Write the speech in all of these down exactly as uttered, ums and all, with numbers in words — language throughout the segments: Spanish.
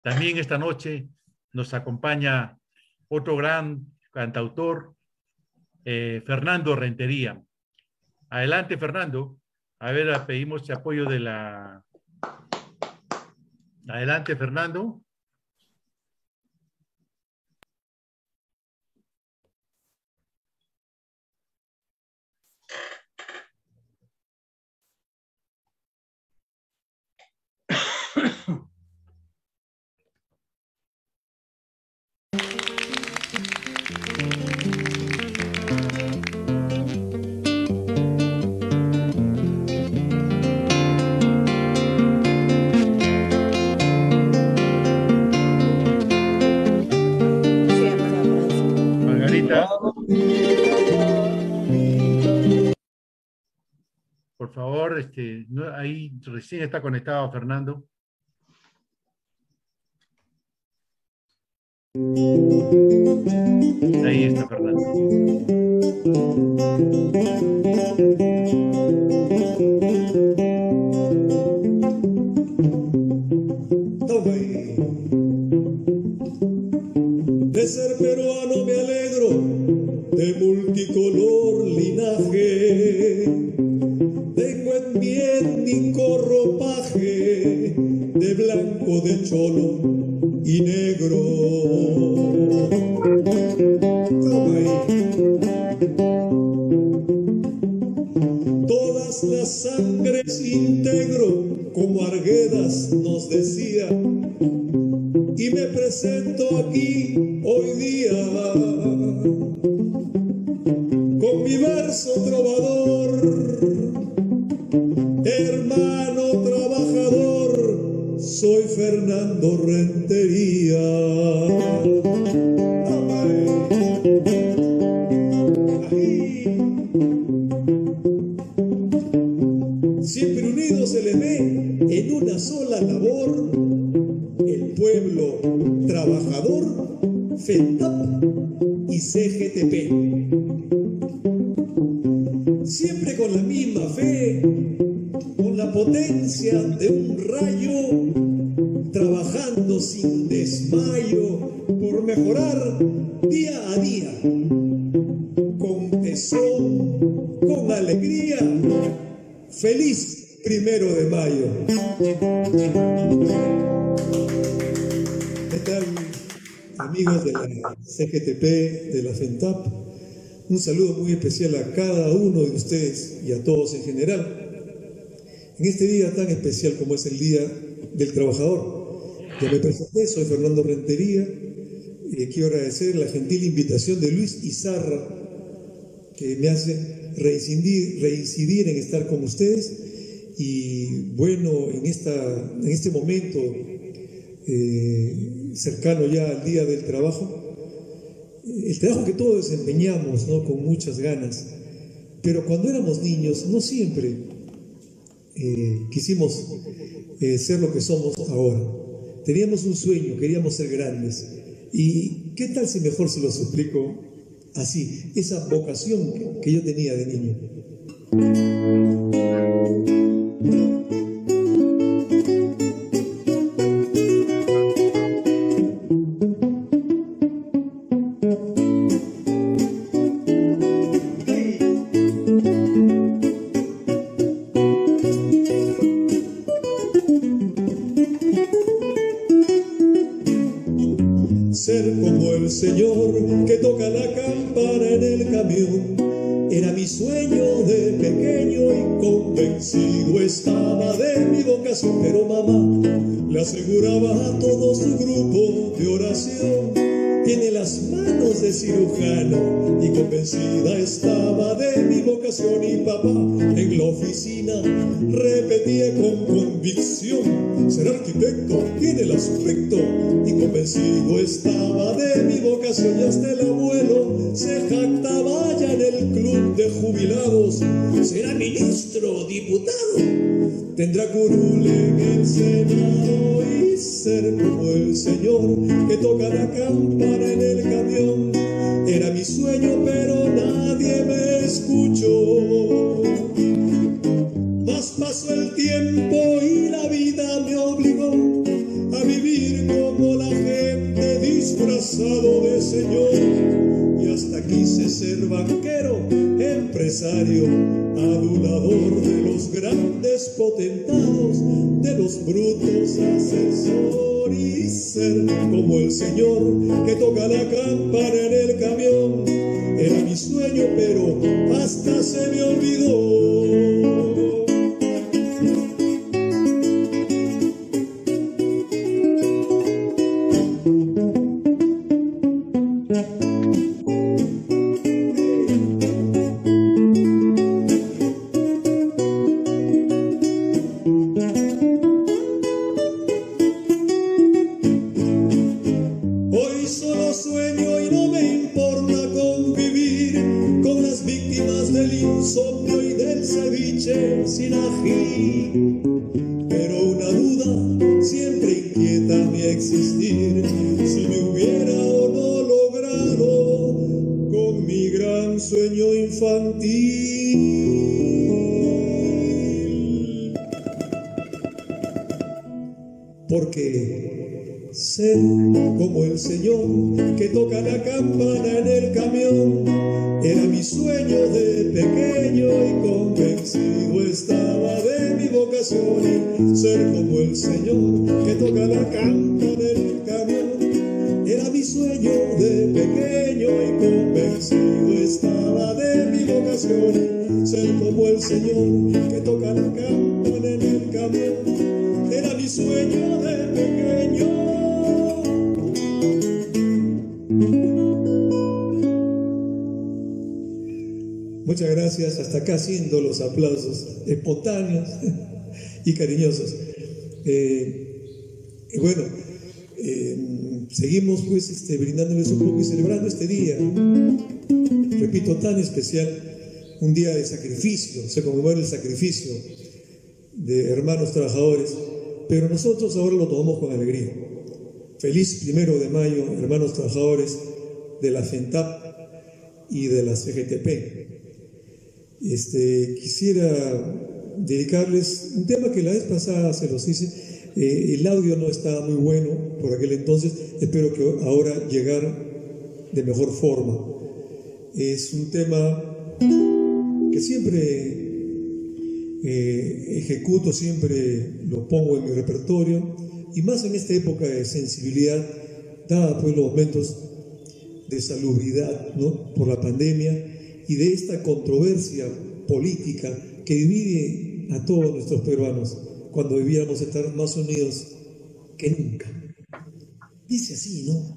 También esta noche nos acompaña otro gran cantautor, eh, Fernando Rentería. Adelante, Fernando. A ver, pedimos el apoyo de la... Adelante, Fernando. Por favor, este, no, ahí recién está conectado Fernando. Ahí está Fernando. De ser peruano me alegro, de multicolor linaje. Tengo en mi étnico ropaje, de blanco, de cholo y negro. Todas las sangres integro, como Arguedas nos decía. Y me presento aquí hoy día con mi verso trovador, hermano trabajador, soy Fernando Rentería. Siempre unidos se le ve en una sola labor. El pueblo trabajador, FENTAP y C G T P. Siempre con la misma fe, con la potencia de un rayo, trabajando sin desmayo por mejorar día a día, con tesón, con alegría. Feliz primero de mayo. ¿Qué tal, amigos de la C G T P, de la FENTAP? Un saludo muy especial a cada uno de ustedes y a todos en general. En este día tan especial como es el Día del Trabajador, ya me presenté, soy Fernando Rentería, y quiero agradecer la gentil invitación de Luis Izarra, que me hace reincidir, reincidir en estar con ustedes. Y bueno, en, esta, en este momento eh, cercano ya al Día del Trabajo, el trabajo que todos desempeñamos, ¿no?, con muchas ganas, pero cuando éramos niños no siempre eh, quisimos eh, ser lo que somos ahora. Teníamos un sueño, queríamos ser grandes. ¿Y qué tal si mejor se los explico así? Esa vocación que, que yo tenía de niño. Ser como el señor que toca la campana en el camión era mi sueño de pequeño y convencido estaba de mi vocación. Pero mamá le aseguraba a todo su grupo de oración: tiene las manos de cirujano, y convencida estaba de mi vocación. Y papá en la oficina repetía con convicción: ser arquitecto tiene el aspecto, y convencido estaba de mi vocación. Y hasta el abuelo se jactaba ya en el club de jubilados: será ministro, diputado, tendrá curul en el Senado. Y ser como el señor que toca la campana en el camión era mi sueño, pero nadie me escuchó. Mas pasó el tiempo y la vida me obligó a vivir con disfrazado de señor, y hasta quise ser banquero, empresario, adulador de los grandes potentados, de los brutos asesor, y ser como el señor que toca la campana en el camión. Era mi sueño, pero hasta se me olvidó. Sin ají, pero una duda siempre inquieta mi existir, si me hubiera o no logrado con mi gran sueño infantil. Porque ser como el señor que toca la campana en el camión era mi sueño de pequeño, y convencido estaba de mi vocación. Y ser como el señor que toca la campana en el camión era mi sueño de pequeño, y convencido estaba de mi vocación. Y ser como el señor que toca la campana en el camión era mi sueño de pequeño. Muchas gracias, hasta acá haciendo los aplausos espontáneos y cariñosos. Eh, y bueno, eh, seguimos pues este, brindándoles un poco y celebrando este día, repito, tan especial, un día de sacrificio. Se conmemora el sacrificio de hermanos trabajadores, pero nosotros ahora lo tomamos con alegría. Feliz primero de mayo, hermanos trabajadores de la FENTAP y de la C G T P. Este, quisiera dedicarles un tema que la vez pasada se los hice. Eh, el audio no estaba muy bueno por aquel entonces, espero que ahora llegar de mejor forma. Es un tema que siempre eh, ejecuto, siempre lo pongo en mi repertorio, y más en esta época de sensibilidad, dada pues los momentos de salubridad, ¿no?, por la pandemia, y de esta controversia política que divide a todos nuestros peruanos, cuando debíamos estar más unidos que nunca. Dice así, ¿no?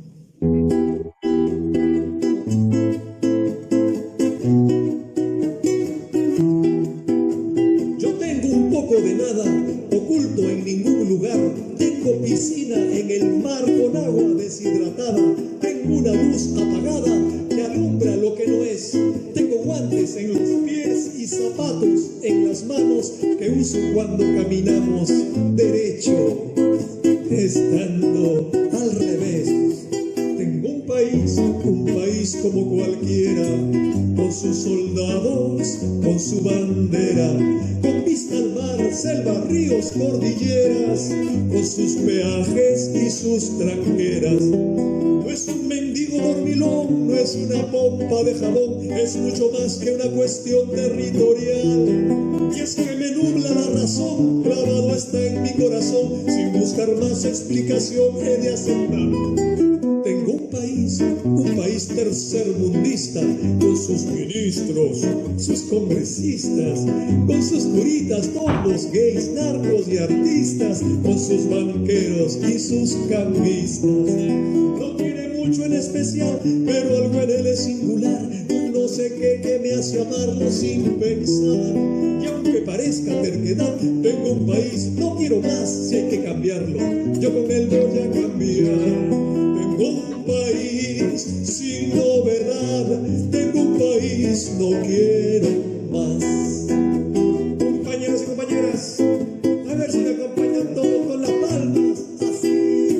Yo tengo un poco de nada oculto en ningún lugar. Tengo piscina en el mar con agua deshidratada. Tengo una luz apagada que alumbra lo que no es. Tengo guantes en los pies y zapatos en las manos que uso cuando caminamos derecho, estando al revés. Tengo un país, un país como cualquiera, con sus soldados, con su bandera, con vista al mar, selva, ríos, cordilleras, con sus peajes y sus tranqueras. No es un mendigo dormilón, no es una pompa de jabón, es mucho más que una cuestión territorial. Y es que me nubla la razón, clavado está en mi corazón, sin buscar más explicación he de aceptar. Tengo un país, un país tercermundista, con sus ministros, sus congresistas, con sus curitas, todos gays, narcos y artistas, con sus banqueros y sus cambistas. No tiene mucho en especial, pero algo en él es singular, no sé qué que me hace amarlo sin pensar. Y aunque parezca terquedad, tengo un país, no quiero más, si hay que cambiarlo, yo con él voy a cambiar. Tengo un país sin novedad, tengo un país, no quiero más. Compañeros y compañeras, a ver si me acompañan todos con las palmas, así.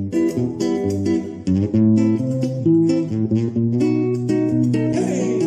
¡Hey!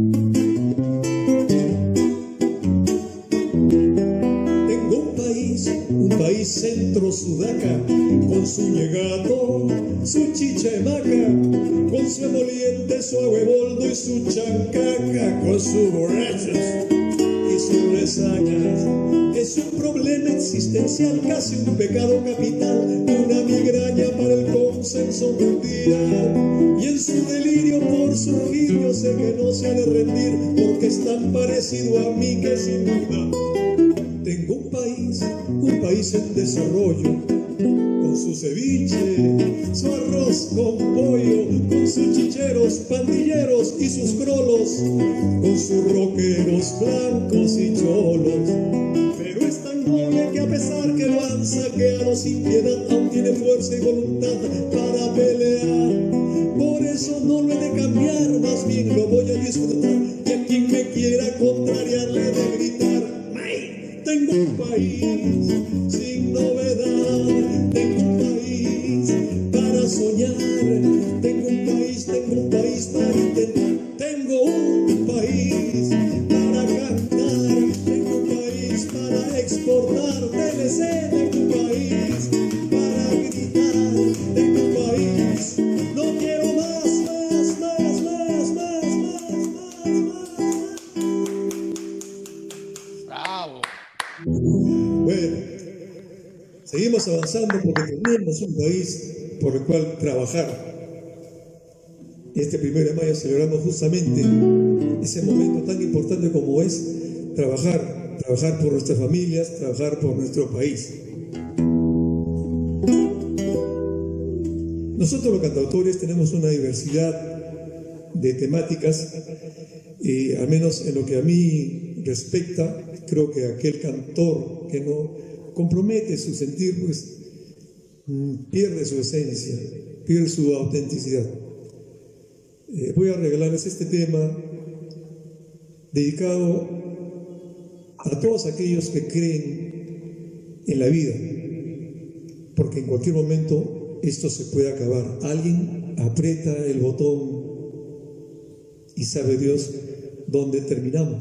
Tengo un país país centro sudaca, con su ñegato, su chichemaca, con su emoliente, su ahueboldo y su chancaca, con sus borrachos y sus resacas. Es un problema existencial, casi un pecado capital, una migraña para el consenso mundial. Y en su delirio por surgir, yo sé que no se ha de rendir, porque es tan parecido a mí que sin duda tengo un país, un país en desarrollo, con su ceviche, su arroz con pollo, con sus chicheros, pandilleros y sus crolos, con sus rockeros blancos y cholos. Pero es tan noble que a pesar que lo han saqueado sin piedad, aún tiene fuerza y voluntad para pelear. Por eso no lo he de cambiar, más bien lo voy a disfrutar, y a quien me quiera contrariar le he de gritar: tengo un país sin novedad, tengo un país para soñar, tengo un país, tengo un país para intentar, tengo un país para cantar, tengo un país para exportar, T V C, tengo un país para gritar, tengo un país, no quiero más, más, más, más, más, más, más, más. Bravo. Bueno, seguimos avanzando porque tenemos un país por el cual trabajar. Este primero de mayo celebramos justamente ese momento tan importante como es trabajar, trabajar por nuestras familias, trabajar por nuestro país. Nosotros los cantautores tenemos una diversidad de temáticas y al menos en lo que a mí respecta, creo que aquel cantor que no compromete su sentir, pues pierde su esencia, pierde su autenticidad. Eh, voy a regalarles este tema dedicado a todos aquellos que creen en la vida, porque en cualquier momento esto se puede acabar. Alguien aprieta el botón y sabe Dios dónde terminamos.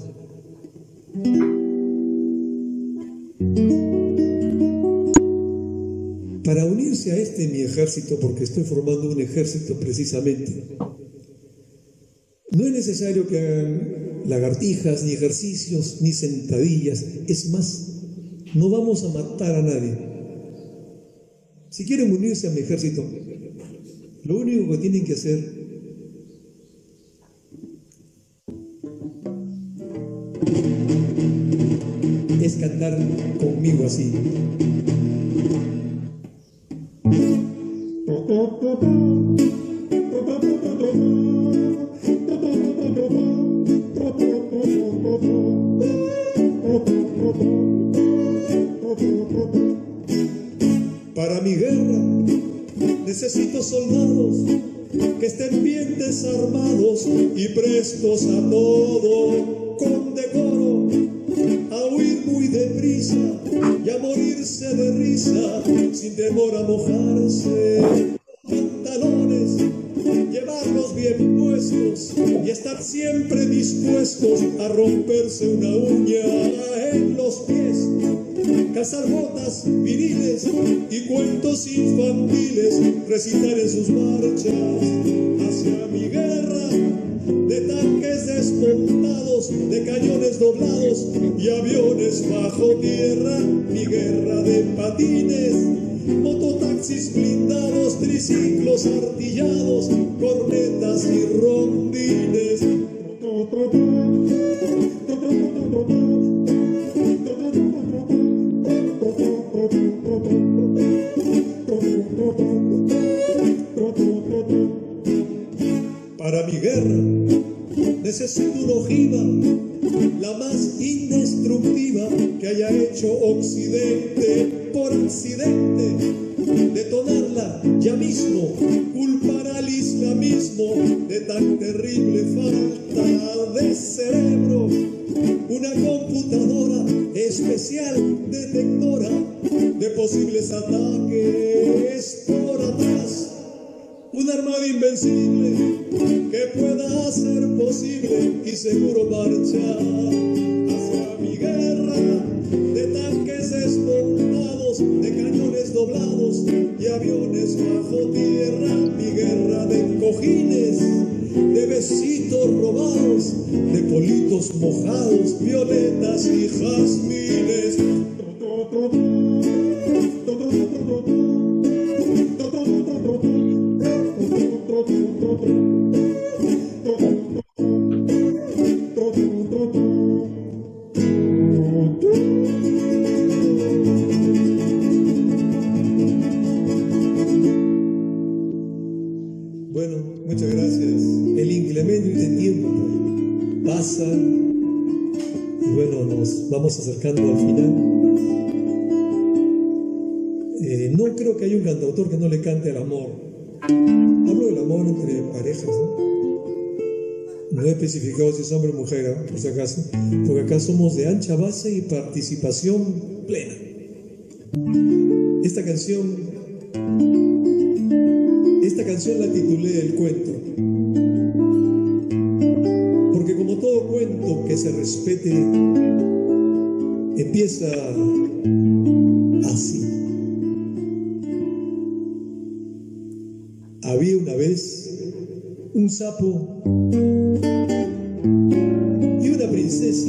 Para unirse a este mi ejército, porque estoy formando un ejército precisamente, no es necesario que hagan lagartijas, ni ejercicios, ni sentadillas. Es más, no vamos a matar a nadie. Si quieren unirse a mi ejército, lo único que tienen que hacer es cantar conmigo así. Para mi guerra necesito soldados que estén bien desarmados y prestos a todo, con decoro, a huir muy deprisa y a morirse de risa, sin temor a mojarse. Pantalones, llevarlos bien puestos y estar siempre dispuestos a romperse una uña en los pies, calzar botas viriles y cuentos infantiles, recitar en sus marchas hacia mi guerra, de tanques desmontados, de cañones doblados y aviones bajo tierra, mi guerra de patines, mototaxis blindados, triciclos artillados, cornetas y rondines. Para mi guerra necesito una ojiva, la más indestructiva que haya hecho Occidente por accidente. Detonarla ya mismo, culpar al islamismo de tan terrible falta de cerebro. Una computadora especial detectora de posibles ataques por atrás. Una armada invencible que pueda hacer posible y seguro marchar hacia mi guerra de tanques desmontados y aviones bajo tierra, mi guerra de cojines, de besitos robados, de politos mojados, violetas y jazmines. Bueno, muchas gracias. El inclemente tiempo pasa y bueno, nos vamos acercando al final. Eh, no creo que haya un cantautor que no le cante al amor. Hablo del amor entre parejas, ¿no? No he especificado si es hombre o mujer, ¿eh? Por si acaso, porque acá somos de ancha base y participación plena. Esta canción, esta canción la titulé El Cuento, porque como todo cuento que se respete, empieza así. Había una vez un sapo y una princesa,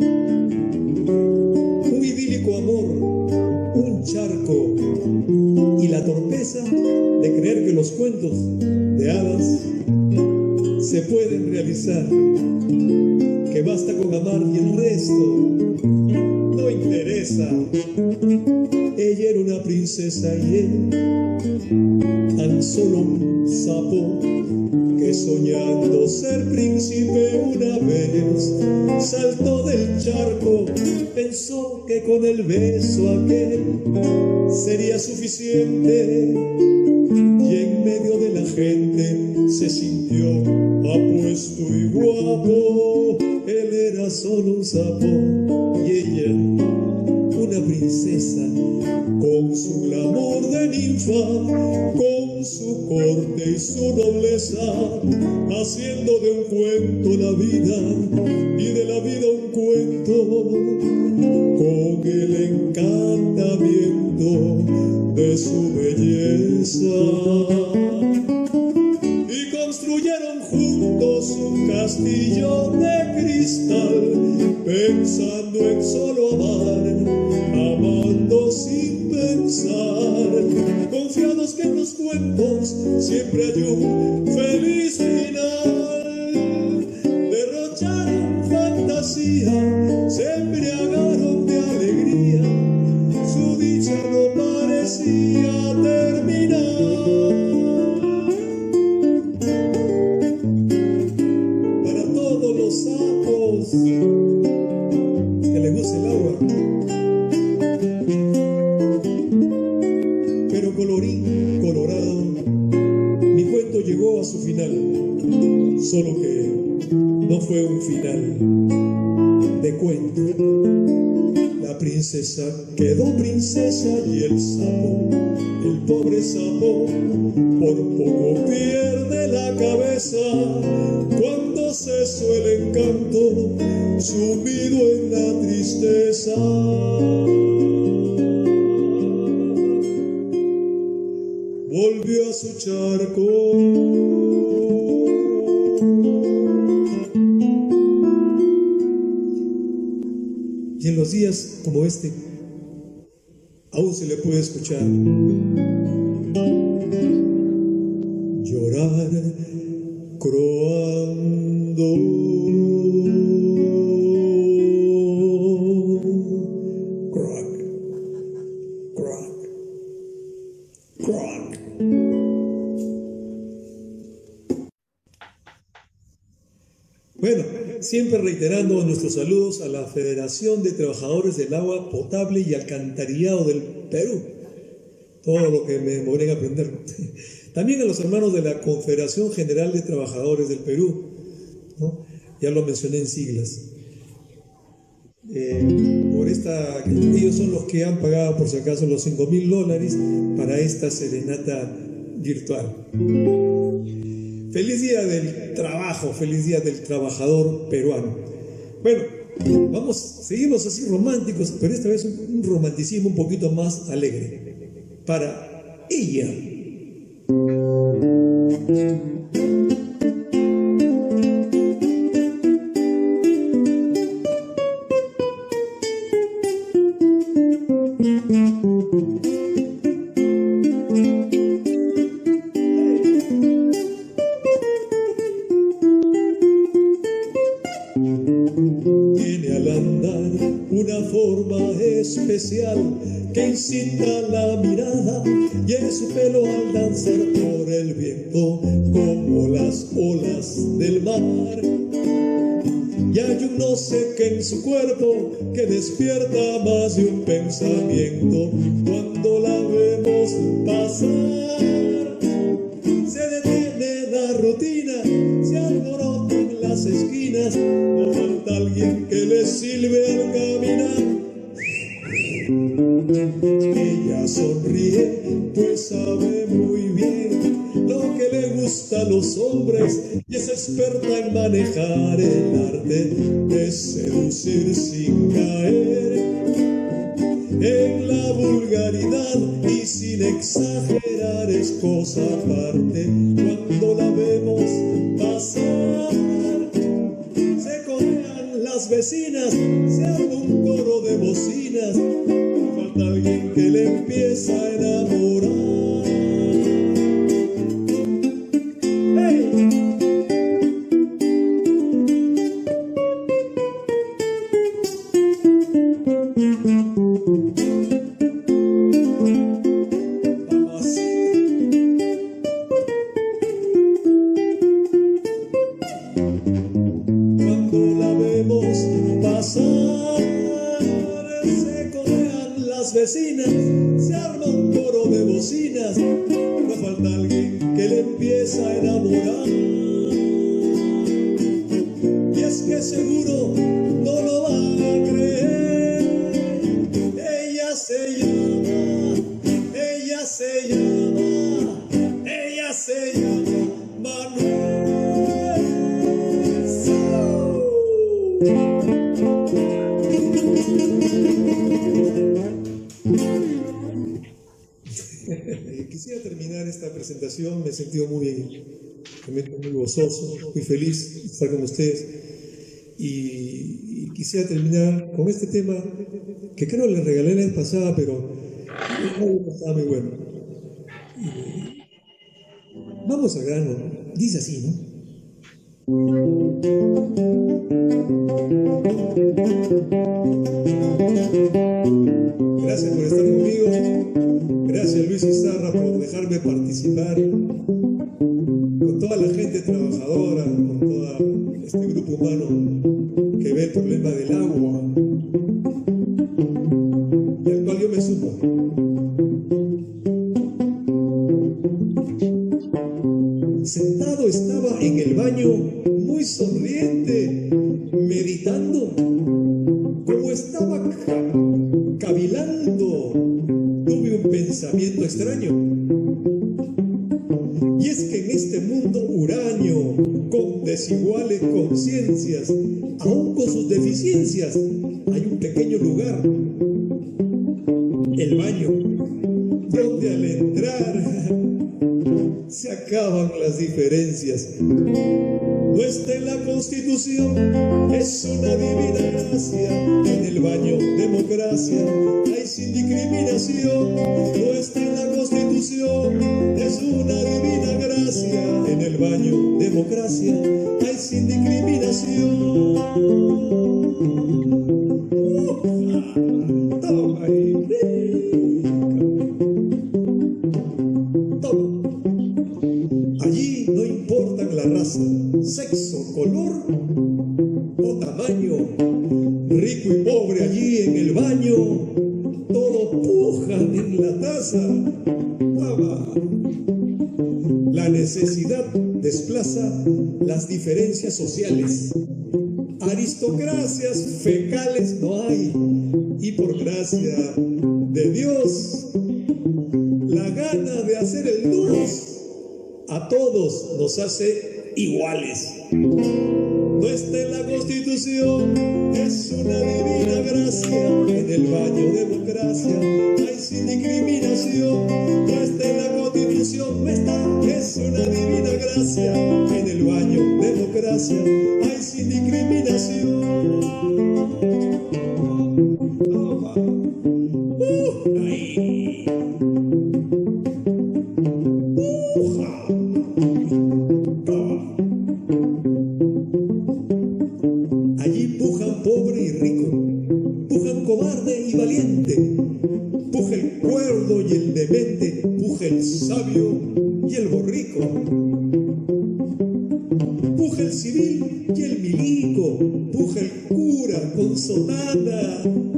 un idílico amor, un charco y la torpeza de creer que los cuentos de hadas se pueden realizar, que basta con amar y el resto no interesa. Ella era una princesa y él tan solo un sapo que soñando ser príncipe una vez saltó del charco, pensó que con el beso aquel sería suficiente y en medio de la gente se sintió apuesto y guapo. Él era solo un sapo y ella una princesa, con su glamour de ninfa, con su corte y su nobleza, haciendo de un cuento la vida y de la vida un cuento, con el encantamiento de su belleza. Y construyeron juntos un castillo de cristal, pensando en solo amar, amando sin pensar, confiados que en los cuentos siempre hay un feliz final. Derrocharon fantasía, se embriagaron de alegría, su dicha no parecía terminar. Para todos los sapos que les gusta el agua, pero colorín colorado, mi cuento llegó a su final, solo que no fue un final de cuento. La princesa quedó princesa y el sapo, el pobre sapo, por poco pierde la cabeza cuando cesó el encanto, sumido en la tristeza. Volvió a su charco y en los días como este aún se le puede escuchar llorar croando. Croak, croak, croak. Bueno, siempre reiterando nuestros saludos a la Federación de Trabajadores del Agua Potable y Alcantarillado del Perú. Todo lo que me demoré en aprender. También a los hermanos de la Confederación General de Trabajadores del Perú, ¿no? Ya lo mencioné en siglas. Eh, por esta, ellos son los que han pagado, por si acaso, los cinco mil dólares para esta serenata virtual. Feliz día del trabajo, feliz día del trabajador peruano. Bueno, vamos, seguimos así románticos, pero esta vez un, un romanticismo un poquito más alegre, para ella. Tiene al andar una forma especial que incita la mirada y en su pelo al danzar por el viento como las olas del mar. Y hay un no sé qué en su cuerpo que despierta más de un pensamiento cuando la vemos pasar. Se detiene la rutina, se alborotan las esquinas, no falta alguien que le silbe al caminar. Ella sonríe, pues sabe muy bien lo que le gusta a los hombres y es experta en manejar el arte de seducir sin caer en la vulgaridad y sin exagerar. Es cosa aparte cuando la vemos pasar. Se corean las vecinas, se arma un coro de bocinas, falta alguien que le empieza a enamorar. ¡Hey! Cuando la vemos pasar, se corean las vecinas, se arma un coro de bocinas, no falta alguien que le empieza a enamorar. Y es que seguro no lo va a creer, ella se llama, ella se llama, ella se llama Manuel. Quisiera terminar esta presentación, me he sentido muy bien, me siento muy gozoso, muy feliz de estar con ustedes y, y quisiera terminar con este tema que creo le regalé la vez pasada, pero estaba muy bueno. Y vamos al grano, dice así, ¿no? Gracias por estar conmigo, gracias Luis Izarra por dejarme participar, con toda la gente trabajadora, con todo este grupo humano que ve el problema del agua, y al cual yo me sumo. Sentado estaba en el baño, muy sonriente, meditando. Como estaba cavilando, tuve un pensamiento extraño. Y es que en este mundo huraño, con desiguales conciencias, aún con sus deficiencias, hay un pequeño lugar, el baño, donde al entrar se acaban las diferencias. No está en la Constitución, es una divina gracia. En el baño, democracia, hay sin discriminación. No está en la Constitución, es una divina gracia. En el baño, democracia, hay sin discriminación. Uh, toma ahí. Allí no importan la raza, sexo, color o tamaño, rico y pobre allí en el baño, todos pujan en la taza. ¡Toma! La necesidad desplaza las diferencias sociales. Aristocracias fecales no hay, y por gracia de Dios, la gana de hacer el dos a todos nos hace iguales. No está en la Constitución, es una divina gracia. En el baño, democracia, hay sin discriminación, no está en la Constitución, no está, es una divina gracia, en el baño democracia, hay sin discriminación. Opa. Uh, ahí. Uja. Ah. Allí pujan pobre y rico, pujan cobarde y valiente, puja el cuerdo y el demente, puja el sabio y el borrico, puja el civil y el milico, puja el cura con sotana,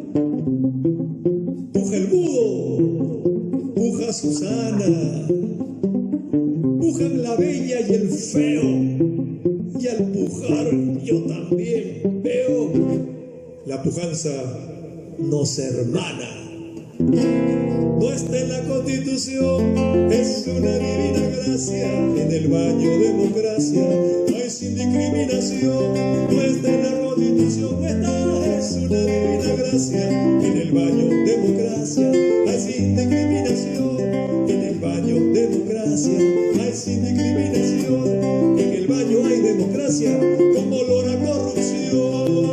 puja el mudo, puja Susana, pujan la bella y el feo, y al pujar yo también veo, la pujanza nos hermana. No está en la Constitución, es una divina gracia, en el baño democracia, hay sin discriminación. No está en la Constitución, no está, es una divina gracia, en el baño democracia, hay sin discriminación. En el baño democracia, hay sin discriminación. En el baño hay democracia, con olor a corrupción.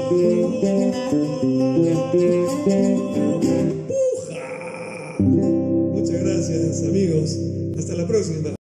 ¡Puja! Muchas gracias, amigos. Hasta la próxima.